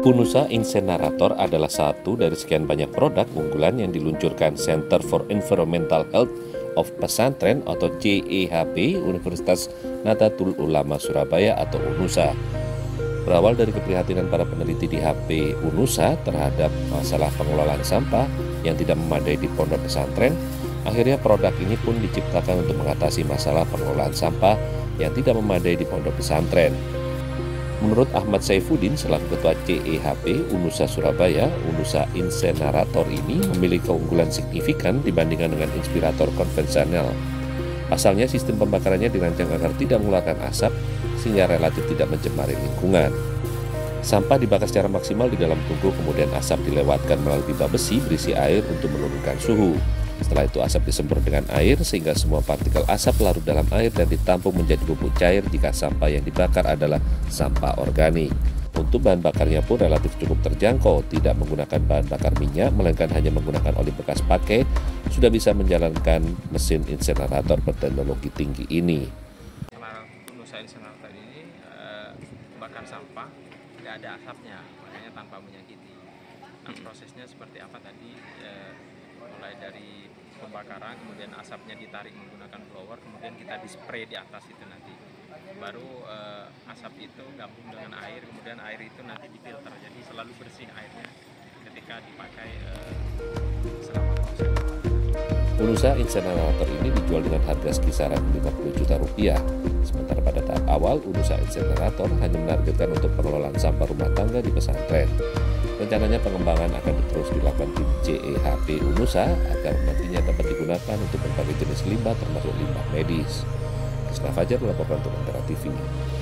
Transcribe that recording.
Unusa Insenerator adalah satu dari sekian banyak produk unggulan yang diluncurkan Center for Environmental Health of Pesantren atau CEHP Universitas Nahdlatul Ulama Surabaya atau UNUSA. Berawal dari keprihatinan para peneliti di HP UNUSA terhadap masalah pengelolaan sampah yang tidak memadai di pondok pesantren, akhirnya produk ini pun diciptakan untuk mengatasi masalah pengelolaan sampah yang tidak memadai di pondok pesantren. Menurut Ahmad Saifuddin selaku Ketua CEHP UNUSA Surabaya, Unusa Insenerator ini memiliki keunggulan signifikan dibandingkan dengan inspirator konvensional. Pasalnya sistem pembakarannya dirancang agar tidak mengeluarkan asap sehingga relatif tidak mencemari lingkungan. Sampah dibakar secara maksimal di dalam tungku, kemudian asap dilewatkan melalui pipa besi berisi air untuk menurunkan suhu. Setelah itu asap disemprot dengan air sehingga semua partikel asap larut dalam air dan ditampung menjadi bubuk cair jika sampah yang dibakar adalah sampah organik. Untuk bahan bakarnya pun relatif cukup terjangkau, tidak menggunakan bahan bakar minyak melainkan hanya menggunakan oli bekas pakai, sudah bisa menjalankan mesin insenerator berteknologi tinggi ini. Unusa Insenerator ini bakar sampah tidak ada asapnya, makanya tanpa menyakiti. Nah, prosesnya seperti apa tadi? Mulai dari pembakaran, kemudian asapnya ditarik menggunakan blower, kemudian kita dispray di atas itu nanti. Baru asap itu gabung dengan air, kemudian air itu nanti difilter, jadi selalu bersih airnya ketika dipakai selama proses. Unusa Insenerator ini dijual dengan harga sekisaran 50 juta rupiah. Sementara pada tahap awal, Unusa Insenerator hanya menargetkan untuk pengelolaan sampah rumah tangga di pesantren. Rencananya pengembangan akan terus dilakukan tim CEHP UNUSA agar nantinya dapat digunakan untuk berbagai jenis limbah termasuk limbah medis. Kisna Fajar melaporkan untuk Antara TV.